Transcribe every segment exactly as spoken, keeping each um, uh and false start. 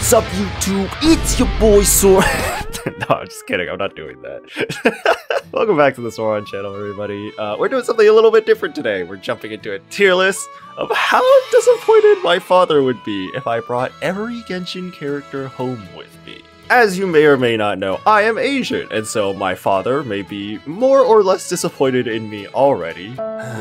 What's up, YouTube? It's your boy Sora. No, I'm just kidding. I'm not doing that. Welcome back to the Sauron channel, everybody. Uh, we're doing something a little bit different today. We're jumping into a tier list of how disappointed my father would be if I brought every Genshin character home with me. As you may or may not know, I am Asian, and so my father may be more or less disappointed in me already.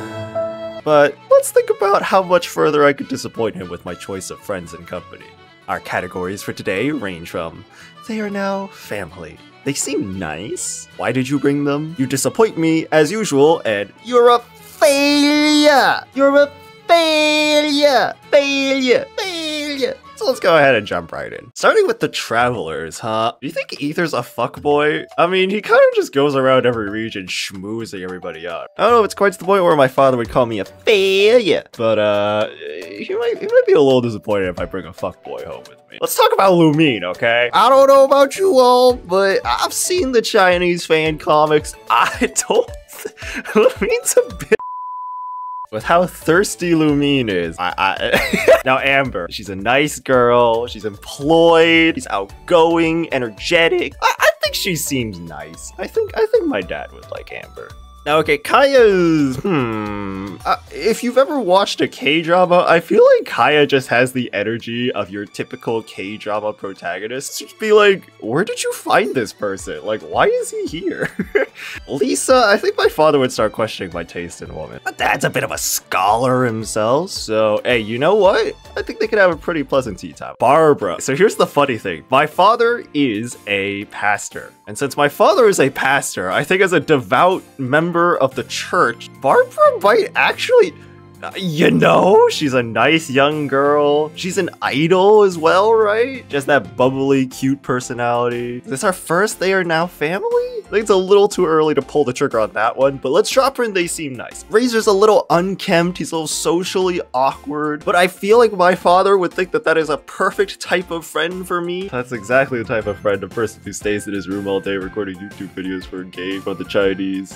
But let's think about how much further I could disappoint him with my choice of friends and company. Our categories for today range from, they are now family. They seem nice. Why did you bring them? You disappoint me as usual, and you're a failure. You're a failure. Failure. Failure. So let's go ahead and jump right in. Starting with the travelers, huh? Do you think Ether's a fuckboy? I mean, he kind of just goes around every region schmoozing everybody out. I don't know if it's quite to the point where my father would call me a failure, but uh, he might, he might be a little disappointed if I bring a fuckboy home with me. Let's talk about Lumine, okay? I don't know about you all, but I've seen the Chinese fan comics. I don't... Lumine's a bit... With how thirsty Lumine is. I, I Now Amber, she's a nice girl, she's employed, she's outgoing, energetic. I, I think she seems nice. I think I think my dad would like Amber. Now, okay, Kaya's, hmm, uh, if you've ever watched a K-drama, I feel like Kaya just has the energy of your typical K-drama protagonist. Just be like, where did you find this person? Like, why is he here? Lisa, I think my father would start questioning my taste in women. My dad's a bit of a scholar himself, so, hey, you know what? I think they could have a pretty pleasant tea time. Barbara. So here's the funny thing. My father is a pastor. And since my father is a pastor, I think as a devout member of the church, Barbara might actually, uh, you know, she's a nice young girl. She's an idol as well, right? Just that bubbly, cute personality. Is this our first They Are Now Family? I think it's a little too early to pull the trigger on that one, but let's drop her in They Seem Nice. Razor's a little unkempt, he's a little socially awkward, but I feel like my father would think that that is a perfect type of friend for me. That's exactly the type of friend, a person who stays in his room all day recording YouTube videos for a game for the Chinese.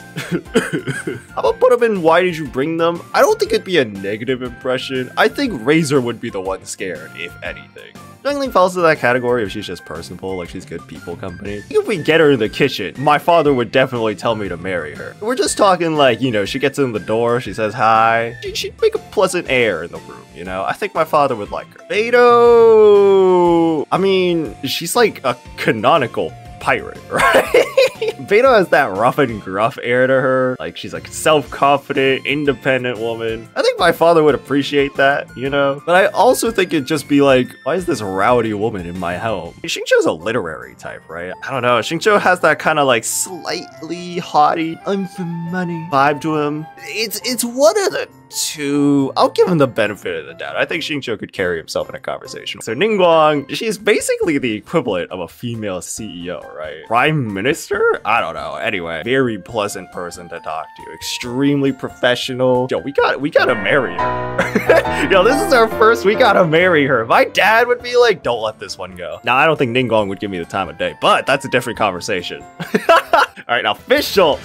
How about put him in Why Did You Bring Them? I don't think it'd be a negative impression. I think Razor would be the one scared, if anything. Youngling falls into that category if she's just personable, like she's good people company. If we get her in the kitchen, my father would definitely tell me to marry her. We're just talking like, you know, she gets in the door, she says hi. She, she'd make a pleasant air in the room, you know? I think my father would like her. Beto! I mean, she's like a canonical pirate, right? Beto has that rough and gruff air to her. Like, she's like self-confident, independent woman. I think my father would appreciate that, you know? But I also think it'd just be like, why is this rowdy woman in my home? Xingqiu's a literary type, right? I don't know. Xingqiu has that kind of like slightly haughty, I'm for money vibe to him. It's, it's one of the two. I'll give him the benefit of the doubt. I think Xingqiu could carry himself in a conversation. So Ningguang, she's basically the equivalent of a female C E O, right? Prime Minister? I don't know. Anyway, very pleasant person to talk to. Extremely professional. Yo, we got we gotta marry her. Yo, this is our first. We gotta marry her. My dad would be like, don't let this one go. Now, I don't think Ningguang would give me the time of day, but that's a different conversation. All right, now Fischl.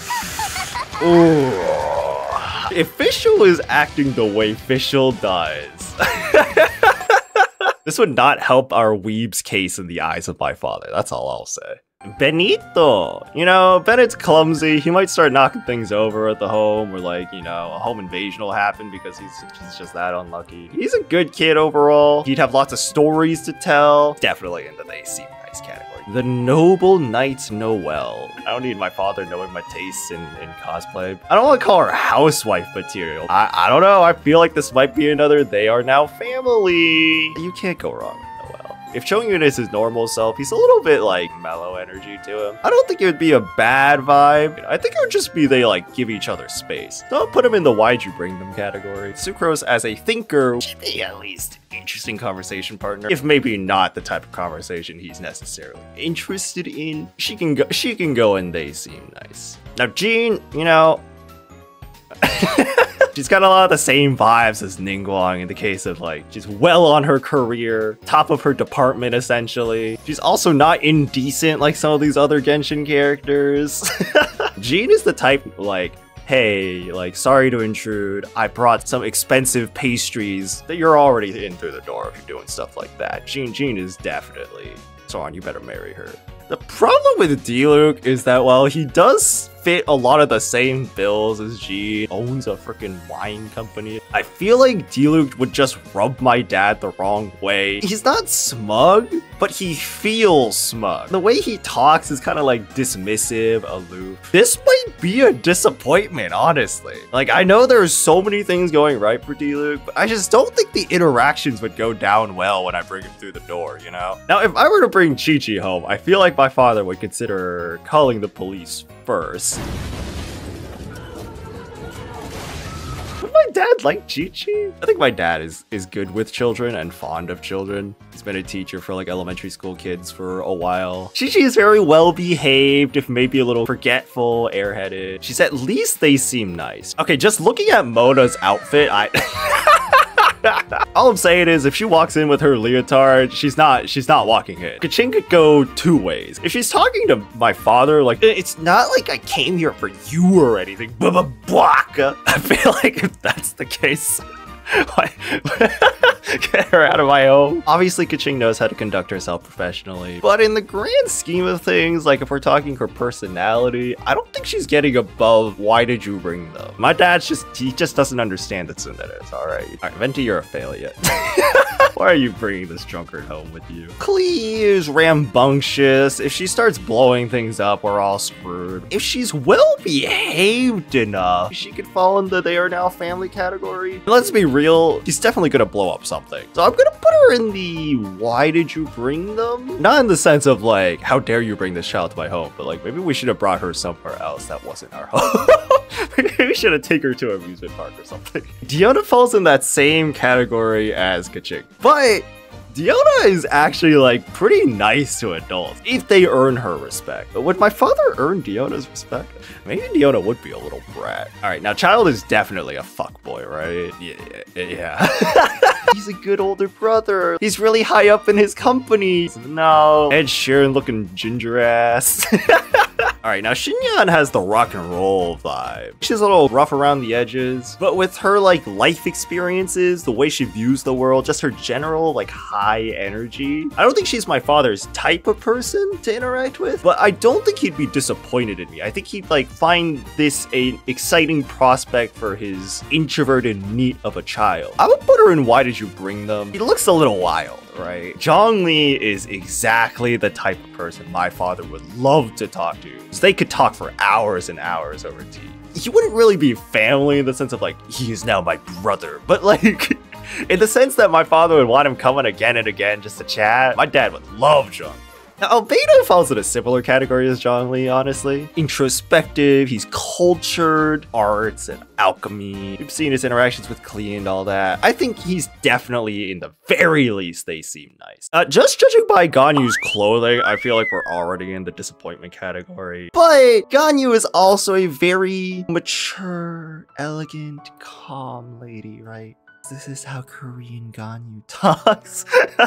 Ooh. If Fischl is acting the way Fischl does, this would not help our weeb's case in the eyes of my father. That's all I'll say. Benito, you know, Bennett's clumsy. He might start knocking things over at the home, or like, you know, a home invasion will happen because he's, he's just that unlucky. He's a good kid overall. He'd have lots of stories to tell. Definitely in the They Seem Nice category. The Noble Knight Noelle. I don't need my father knowing my tastes in, in cosplay. I don't want to call her housewife material. I, I don't know. I feel like this might be another They Are Now Family. You can't go wrong with Noelle. If Chongyun is his normal self, he's a little bit like mellow energy to him. I don't think it would be a bad vibe. I think it would just be they like give each other space. Don't put him in the Why'd You Bring Them category. Sucrose as a thinker should be at least interesting conversation partner, if maybe not the type of conversation he's necessarily interested in. She can go, she can go and They Seem Nice. Now Jean, you know, she's got a lot of the same vibes as Ningguang in the case of like, she's well on her career, top of her department essentially. She's also not indecent like some of these other Genshin characters. Jean is the type like, hey, like, sorry to intrude. I brought some expensive pastries that you're already in through the door if you're doing stuff like that. Jean Jean is definitely someone you better marry her. The problem with D-Luke is that while he does fit a lot of the same bills as Jean, owns a freaking wine company, I feel like D-Luke would just rub my dad the wrong way. He's not smug, but he feels smug. The way he talks is kind of like dismissive, aloof. This might be a disappointment, honestly. Like, I know there's so many things going right for D-Luke, but I just don't think the interactions would go down well when I bring him through the door, you know? Now, if I were to bring Chi-Chi home, I feel like my father would consider calling the police first. Would my dad like Chi-Chi? I think my dad is is good with children and fond of children. He's been a teacher for like elementary school kids for a while. Chi-Chi is very well behaved, if maybe a little forgetful, airheaded. She's at least they seem nice. Okay, just looking at Mona's outfit, I all I'm saying is if she walks in with her leotard, she's not she's not walking in. Keqing could go two ways. If she's talking to my father, like, it's not like I came here for you or anything. I feel like if that's the case, get her out of my home. Obviously, Keqing knows how to conduct herself professionally, but in the grand scheme of things, like if we're talking her personality, I don't think she's getting above why did you bring them. My dad's just, he just doesn't understand the tsunderes, all right? All right, Venti, you're a failure. Why are you bringing this drunkard home with you? Klee is rambunctious. If she starts blowing things up, we're all screwed. If she's well behaved enough, she could fall into the they are now family category. Let's be real, she's definitely gonna blow up something. So I'm gonna put her in the why did you bring them? Not in the sense of like, how dare you bring this child to my home, but like maybe we should have brought her somewhere else that wasn't our home. Maybe we should have taken her to an amusement park or something. Diona falls in that same category as Keqing, but Diona is actually like pretty nice to adults if they earn her respect. But would my father earn Diona's respect? Maybe Diona would be a little brat. All right, now Child is definitely a fuckboy, right? Yeah, yeah. He's a good older brother. He's really high up in his company. No, Ed Sheeran looking ginger ass. All right, now Xinyan has the rock and roll vibe. She's a little rough around the edges, but with her like life experiences, the way she views the world, just her general like high energy, I don't think she's my father's type of person to interact with, but I don't think he'd be disappointed in me. I think he'd like find this an exciting prospect for his introverted neat of a child. I would put her in why did you bring them? He looks a little wild, right? Zhongli is exactly the type of person my father would love to talk to. So they could talk for hours and hours over tea. He wouldn't really be family in the sense of like, he is now my brother, but like, in the sense that my father would want him coming again and again just to chat, my dad would love Zhongli. Now, Albedo falls in a similar category as Zhongli, honestly. Introspective, he's cultured, arts and alchemy. We've seen his interactions with Klee and all that. I think he's definitely, in the very least, they seem nice. Uh, just judging by Ganyu's clothing, I feel like we're already in the disappointment category. But Ganyu is also a very mature, elegant, calm lady, right? This is how Korean Ganyu talks.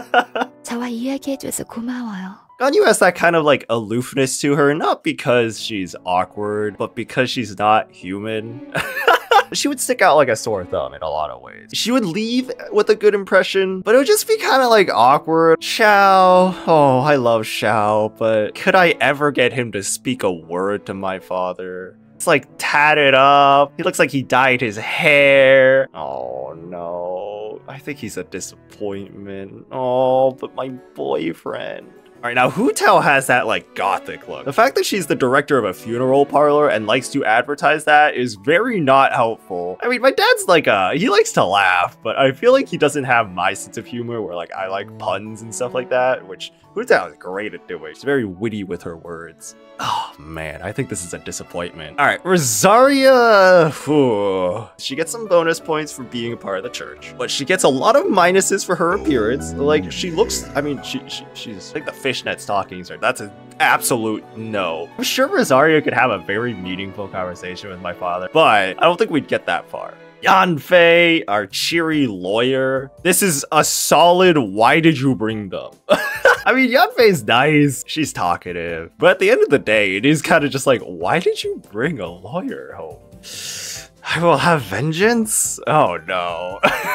저와 이야기해줘서 고마워요. Ganyu has that kind of like aloofness to her, not because she's awkward, but because she's not human. She would stick out like a sore thumb in a lot of ways. She would leave with a good impression, but it would just be kind of like awkward. Xiao, oh, I love Xiao, but could I ever get him to speak a word to my father? It's like tatted up. He looks like he dyed his hair. Oh no, I think he's a disappointment. Oh, but my boyfriend. All right, now Hu Tao has that like gothic look. The fact that she's the director of a funeral parlor and likes to advertise that is very not helpful. I mean, my dad's like, uh, he likes to laugh, but I feel like he doesn't have my sense of humor where like I like puns and stuff like that, which Hu Tao is great at doing. She's very witty with her words. Oh man, I think this is a disappointment. All right, Rosaria, whew. She gets some bonus points for being a part of the church, but she gets a lot of minuses for her appearance. Like she looks, I mean, she, she she's like the fishnet stockings, right? That's an absolute no. I'm sure Rosaria could have a very meaningful conversation with my father, but I don't think we'd get that far. Yanfei, our cheery lawyer. This is a solid why did you bring them? I mean, Yanfei's nice, she's talkative, but at the end of the day, it is kind of just like, why did you bring a lawyer home? I will have vengeance? Oh no.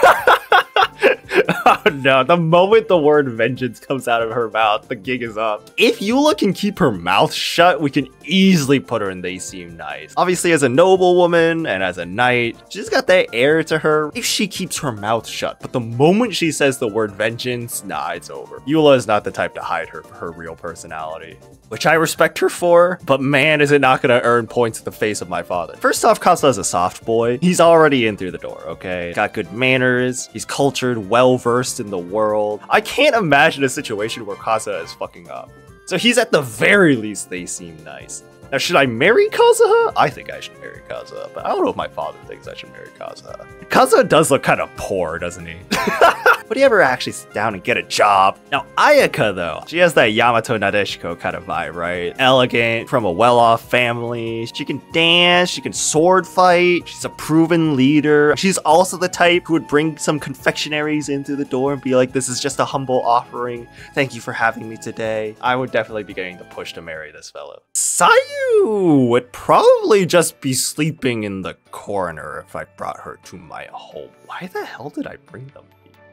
Oh no, the moment the word vengeance comes out of her mouth, the gig is up. If Eula can keep her mouth shut, we can easily put her in They Seem Nice. Obviously, as a noblewoman and as a knight, she's got that air to her if she keeps her mouth shut. But the moment she says the word vengeance, nah, it's over. Eula is not the type to hide her, her real personality, which I respect her for, but man, is it not gonna earn points at the face of my father. First off, Kazuha's a soft boy. He's already in through the door, okay? Got good manners, he's cultured, well-versed in the world. I can't imagine a situation where Kazuha is fucking up. So he's at the very least They Seem Nice. Now, should I marry Kazuha? I think I should marry Kazuha, but I don't know if my father thinks I should marry Kazuha. Kazuha does look kind of poor, doesn't he? But he ever actually sit down and get a job? Now, Ayaka, though, she has that Yamato Nadeshiko kind of vibe, right? Elegant, from a well-off family. She can dance, she can sword fight, she's a proven leader. She's also the type who would bring some confectionaries in through the door and be like, this is just a humble offering. Thank you for having me today. I would definitely be getting the push to marry this fellow. Sayu would probably just be sleeping in the corner if I brought her to my home. Why the hell did I bring them?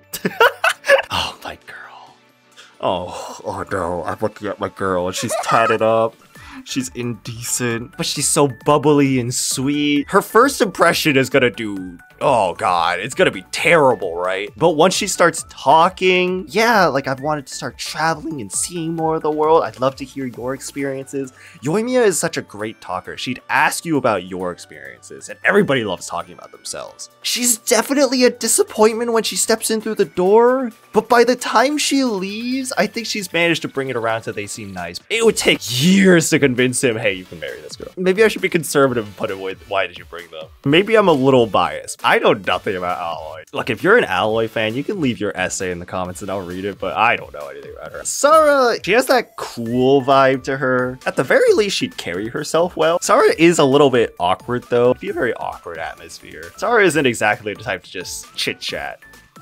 Oh, my girl. Oh, oh no, I'm looking at my girl and she's tatted up. She's indecent, but she's so bubbly and sweet. Her first impression is gonna do, oh god, it's gonna be terrible, right? But once she starts talking, yeah, like I've wanted to start traveling and seeing more of the world. I'd love to hear your experiences. Yoimiya is such a great talker. She'd ask you about your experiences, and everybody loves talking about themselves. She's definitely a disappointment when she steps in through the door, but by the time she leaves, I think she's managed to bring it around to They Seem Nice. It would take years to convince him, hey, you can marry this girl. Maybe I should be conservative and put it with, why did you bring them? Maybe I'm a little biased. I know nothing about Alloy. Look, if you're an Alloy fan, you can leave your essay in the comments and I'll read it, but I don't know anything about her. Sara, she has that cool vibe to her. At the very least, she'd carry herself well. Sara is a little bit awkward though. It'd be a very awkward atmosphere. Sara isn't exactly the type to just chit chat.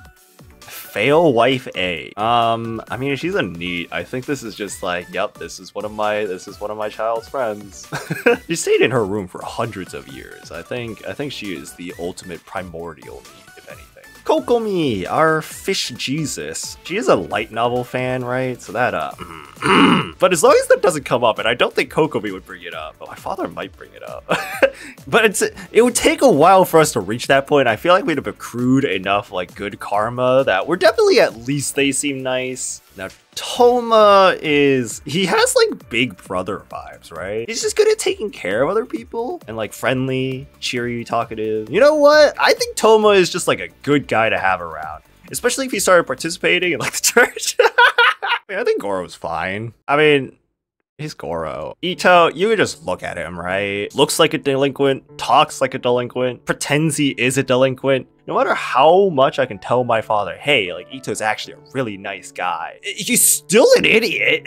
Fail wife A. Um, I mean, she's a neat. I think this is just like, yep, this is one of my, this is one of my child's friends. She stayed in her room for hundreds of years. I think, I think she is the ultimate primordial need, if anything. Kokomi, our fish Jesus. She is a light novel fan, right? So that, uh, but as long as that doesn't come up, and I don't think Kokomi would bring it up, but my father might bring it up. But it's, it would take a while for us to reach that point. I feel like we'd have accrued enough like good karma that we're definitely at least They Seem Nice. Now, Toma is, he has like big brother vibes, right? He's just good at taking care of other people and like friendly, cheery, talkative. You know what? I think Toma is just like a good guy to have around, especially if he started participating in like the church. I mean, I think Goro's fine. I mean, he's Goro. Ito, you could just look at him, right? Looks like a delinquent, talks like a delinquent, pretends he is a delinquent. No matter how much I can tell my father, hey, like Ito's actually a really nice guy, he's still an idiot.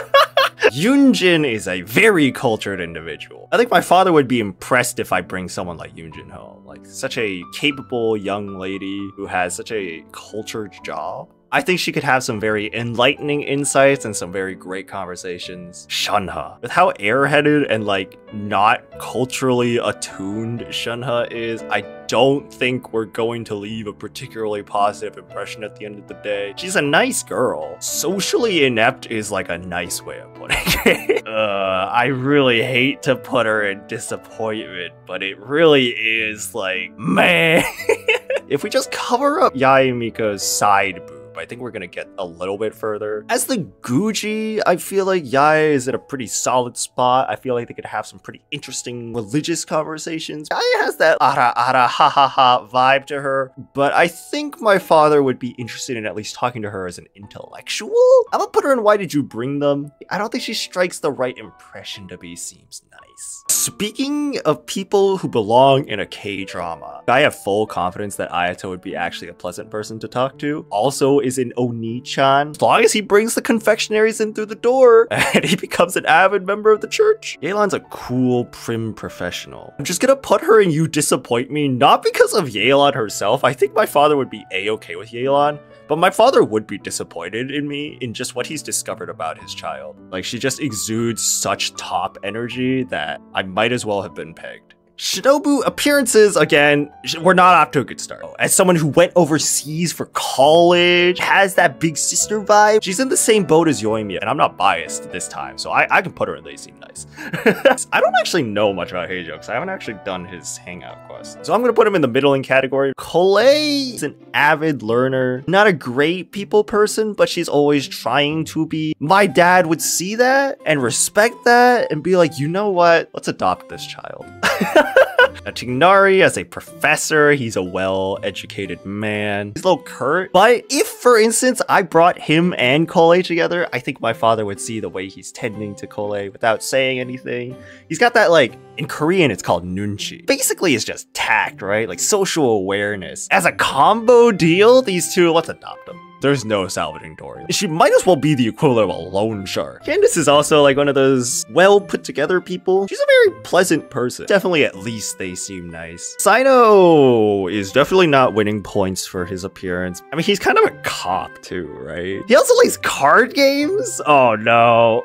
Yunjin is a very cultured individual. I think my father would be impressed if I bring someone like Yunjin home. Like such a capable young lady who has such a cultured job. I think she could have some very enlightening insights and some very great conversations. Shunha. With how airheaded and like not culturally attuned Shunha is, I don't think we're going to leave a particularly positive impression at the end of the day. She's a nice girl. Socially inept is like a nice way of putting it. uh, I really hate to put her in disappointment, but it really is like, man. If we just cover up Yaemiko's side boob, I think we're gonna get a little bit further. As the Guji, I feel like Yae is at a pretty solid spot. I feel like they could have some pretty interesting religious conversations. Yae has that ara ara ha ha ha vibe to her, but I think my father would be interested in at least talking to her as an intellectual. I'm gonna put her in Why Did You Bring Them? I don't think she strikes the right impression to be seems nice. Speaking of people who belong in a K-drama, I have full confidence that Ayato would be actually a pleasant person to talk to. Also is in Oni-chan. As long as he brings the confectionaries in through the door and he becomes an avid member of the church. Yelan's a cool, prim professional. I'm just gonna put her in You Disappoint Me, not because of Yelan herself. I think my father would be a-okay with Yelan, but my father would be disappointed in me in just what he's discovered about his child. Like, she just exudes such top energy that I might as well have been pegged. Shinobu appearances, again, we're not off to a good start. As someone who went overseas for college, has that big sister vibe, she's in the same boat as Yoimiya, and I'm not biased this time, so I, I can put her in They Seem Nice. I don't actually know much about Heijo, because I haven't actually done his hangout quest. So I'm going to put him in the middling category. Collei is an avid learner, not a great people person, but she's always trying to be. My dad would see that and respect that and be like, you know what? Let's adopt this child. Now, Tignari, as a professor, he's a well-educated man. He's a little curt, but if, for instance, I brought him and Collei together, I think my father would see the way he's tending to Collei without saying anything. He's got that, like, in Korean, it's called nunchi. Basically, it's just tact, right? Like, social awareness. As a combo deal, these two, let's adopt them. There's no salvaging Dory. She might as well be the equivalent of a loan shark. Candace is also like one of those well put together people. She's a very pleasant person. Definitely at least They Seem Nice. Sino is definitely not winning points for his appearance. I mean, he's kind of a cop too, right? He also likes card games? Oh no.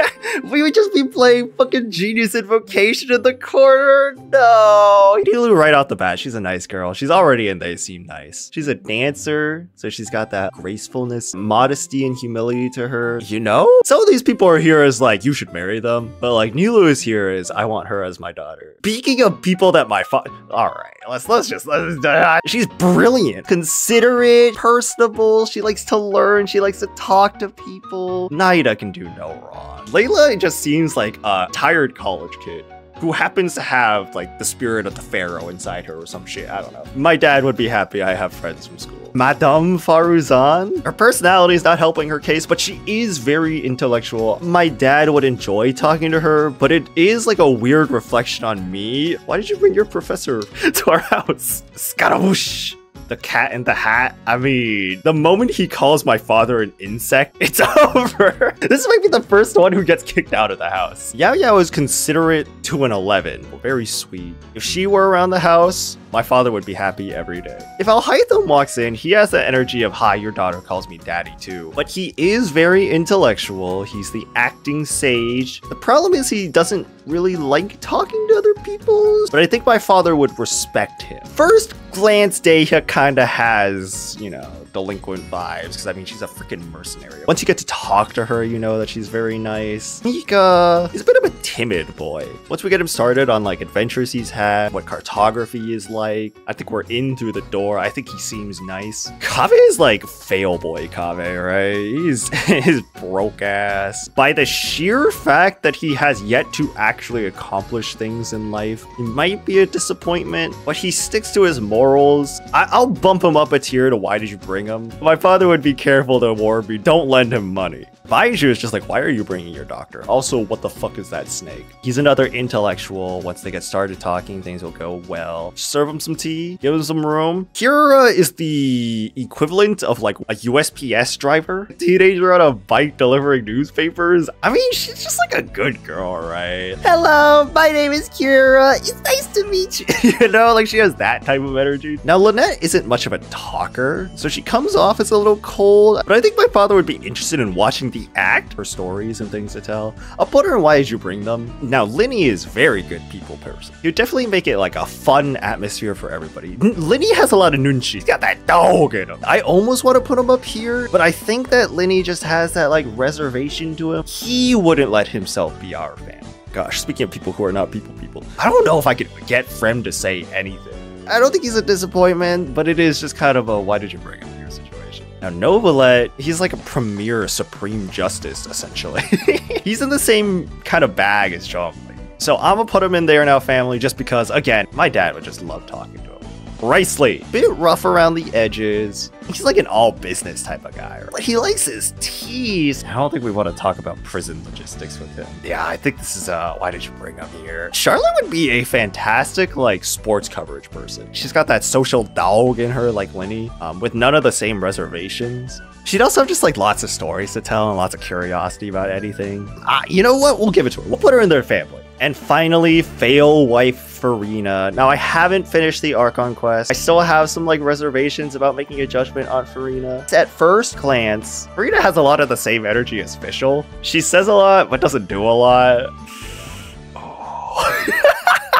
We would just be playing fucking Genius Invocation in the corner. No. Nilu right off the bat, she's a nice girl. She's already in They Seem Nice. She's a dancer, so she's got that gracefulness, modesty, and humility to her. You know? Some of these people are here as like, you should marry them. But like, Nilu is here as, I want her as my daughter. Speaking of people that my father... Alright, let's, let's just... Let's, uh, she's brilliant, considerate, personable. She likes to learn. She likes to talk to people. Naida can do no wrong. Layla just seems like a tired college kid who happens to have like the spirit of the pharaoh inside her or some shit. I don't know. My dad would be happy I have friends from school. Madame Faruzan? Her personality is not helping her case, but she is very intellectual. My dad would enjoy talking to her, but it is like a weird reflection on me. Why did you bring your professor to our house? Scaramouche! The Cat in the Hat. I mean, the moment he calls my father an insect, it's over. This might be the first one who gets kicked out of the house. Yao Yao is considerate to an eleven. Very sweet. If she were around the house, my father would be happy every day. If Alhaitham walks in, he has the energy of, hi, your daughter calls me daddy too. But he is very intellectual. He's the acting sage. The problem is he doesn't really like talking to other people, but I think my father would respect him. First glance, Deha kind of has, you know, delinquent vibes, because I mean, she's a freaking mercenary. Once you get to talk to her, you know that she's very nice. Mika, he's a bit of a timid boy. Once we get him started on like adventures he's had, what cartography is like, I think we're in through the door. I think he seems nice. Kave is like fail boy Kave, right? He's his broke ass. By the sheer fact that he has yet to actually accomplish things in life, he might be a disappointment, but he sticks to his morals. I I'll bump him up a tier to why did you bring him? My father would be careful to warn me, don't lend him money. Baiju is just like, why are you bringing your doctor? Also, what the fuck is that snake? He's another intellectual. Once they get started talking, things will go well. Serve him some tea, give him some room. Kira is the equivalent of like a U S P S driver. Teenager on a bike delivering newspapers. I mean, she's just like a good girl, right? Hello, my name is Kira. It's nice to meet you. You know, like she has that type of energy. Now, Lynette isn't much of a talker, so she comes off as a little cold, but I think my father would be interested in watching the act, her stories and things to tell. I'll put her in Why Did You Bring Them? Now, Linny is very good people person. You definitely make it like a fun atmosphere for everybody. Linny has a lot of nunchi. He's got that dog in him. I almost want to put him up here, but I think that Linny just has that like reservation to him. He wouldn't let himself be our fan. Gosh, speaking of people who are not people people, I don't know if I could get Frem to say anything. I don't think he's a disappointment, but it is just kind of a why did you bring him here situation. Now, Novalet, he's like a premier supreme justice, essentially. He's in the same kind of bag as Zhongli. So I'm gonna put him in there in our family just because, again, my dad would just love talking to him. Ricely, bit rough around the edges. He's like an all business type of guy, but he likes his teas. I don't think we want to talk about prison logistics with him. Yeah, I think this is, uh, why did you bring him here? Charlotte would be a fantastic, like, sports coverage person. She's got that social dog in her, like Linny, um, with none of the same reservations. She'd also have just, like, lots of stories to tell and lots of curiosity about anything. Uh, you know what? We'll give it to her. We'll put her in their family. And finally, fail wife Farina. Now, I haven't finished the Archon quest. I still have some like reservations about making a judgment on Farina. At first glance, Farina has a lot of the same energy as Fischl. She says a lot, but doesn't do a lot. Oh.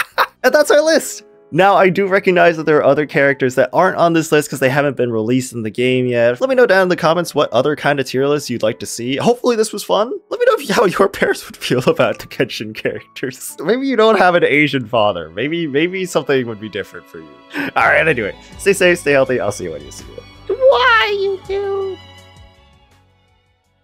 And that's our list! Now, I do recognize that there are other characters that aren't on this list because they haven't been released in the game yet. Let me know down in the comments what other kind of tier lists you'd like to see. Hopefully this was fun. Let me know if, how your parents would feel about the Genshin characters. Maybe you don't have an Asian father. Maybe maybe something would be different for you. Alright, anyway. Stay safe, stay healthy. I'll see you when you see it. Why you do?